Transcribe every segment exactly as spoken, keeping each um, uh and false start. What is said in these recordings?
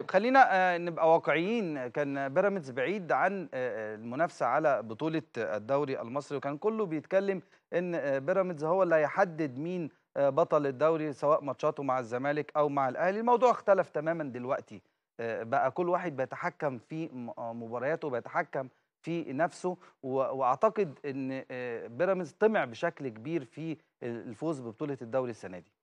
طيب خلينا آه، نبقى واقعيين. كان بيراميدز بعيد عن آه، المنافسه على بطوله الدوري المصري، وكان كله بيتكلم ان آه، بيراميدز هو اللي هيحدد مين آه، بطل الدوري، سواء ماتشاته مع الزمالك او مع الاهلي. الموضوع اختلف تماما دلوقتي. آه، بقى كل واحد بيتحكم في م- آه، مبارياته، بيتحكم في نفسه. و- واعتقد ان آه، بيراميدز طمع بشكل كبير في الفوز ببطوله الدوري السنه دي.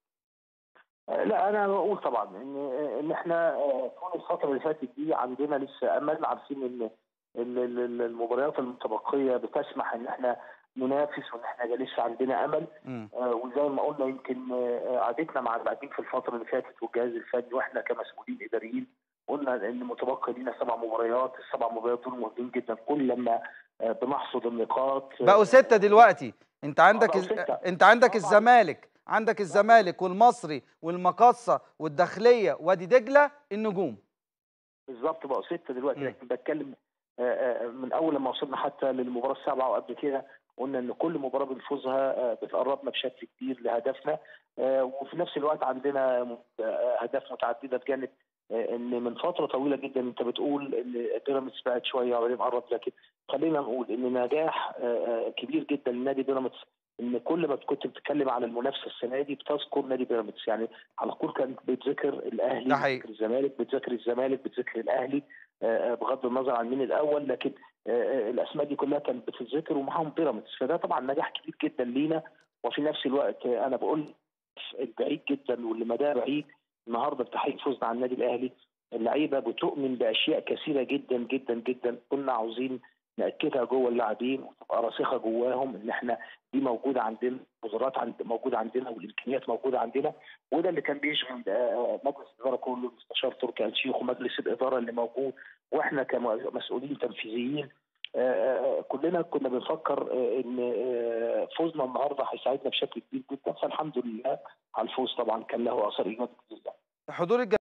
لا، انا بقول طبعا ان ان احنا آه، طول الفتره اللي فاتت دي عندنا لسه امل، عارفين ان ان ال- ال- المباريات المتبقيه بتسمح ان احنا ننافس، وان احنا لسه عندنا امل. امم. آه، وزي ما قلنا يمكن آه، قعدتنا مع اللاعبين في الفتره اللي فاتت والجهاز الفني واحنا كمسؤولين اداريين قلنا ان متبقي لنا سبع مباريات، السبع مباريات دول مهمين جدا. كل لما آه، بنحصد النقاط بقوا آه، ستة دلوقتي. انت آه، عندك بقوا الز- سته. انت عندك اه بعد الزمالك عندك بعد الزمالك والمصري والمقصة والداخلية وادي دجلة النجوم. بالظبط بقوا ستة دلوقتي، مم. لكن بتكلم آه، آه، من أول لما وصلنا حتى للمباراة السابعة وقبل كده قلنا إن كل مباراة بنفوزها آه، بتقربنا بشكل كبير لهدفنا. آه، وفي نفس الوقت عندنا آه، أهداف متعددة بجانب آه، إن من فترة طويلة جدا أنت بتقول إن بيراميدز بعد شوية وبعدين قرب، لكن خلينا نقول إن نجاح آه، آه، كبير جدا لنادي بيراميدز. ان كل ما كنت بتتكلم على المنافسه السنه دي بتذكر نادي بيراميدز، يعني على طول كان بيتذكر الاهلي، ده حقيقي. بيتذكر الزمالك، بيتذكر الزمالك، بيتذكر الاهلي. آه، بغض النظر عن مين الاول، لكن آه، الاسماء دي كلها كانت بتتذكر ومعاهم بيراميدز، فده طبعا نجاح كبير جدا لينا. وفي نفس الوقت آه، انا بقول البعيد جدا واللي مداه بعيد النهارده بتحقيق فوزنا على النادي الاهلي. اللعيبه بتؤمن باشياء كثيره جدا جدا جدا كنا عاوزين ناكدها جوه اللاعبين وتبقى راسخه جواهم، ان احنا دي موجوده عندنا، القدرات عند موجوده عندنا والامكانيات موجوده عندنا. وده اللي كان بيشغل آه، مجلس الاداره كله، المستشار تركي آل الشيخ ومجلس الاداره اللي موجود، واحنا كمسؤولين تنفيذيين آه، آه، كلنا كنا بنفكر آه، ان آه، فوزنا النهارده هيساعدنا بشكل كبير جدا. فالحمد لله على الفوز، طبعا كان له اثر ايجابي جدا. حضور